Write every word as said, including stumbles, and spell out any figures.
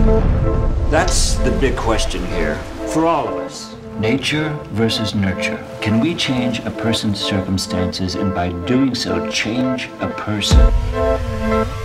That's the big question here, for all of us. Nature versus nurture. Can we change a person's circumstances and by doing so change a person?